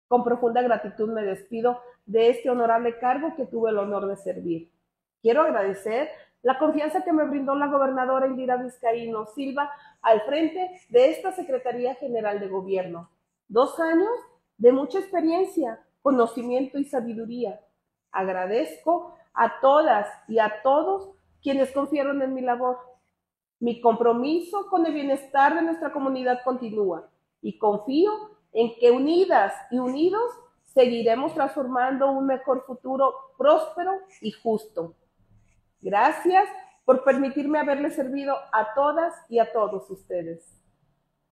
Con profunda gratitud me despido de este honorable cargo que tuve el honor de servir. Quiero agradecer la confianza que me brindó la gobernadora Indira Vizcaíno Silva al frente de esta Secretaría General de Gobierno. 2 años de mucha experiencia, conocimiento y sabiduría. Agradezco a todas y a todos quienes confiaron en mi labor. Mi compromiso con el bienestar de nuestra comunidad continúa y confío en que unidas y unidos seguiremos transformando un mejor futuro próspero y justo. Gracias por permitirme haberle servido a todas y a todos ustedes.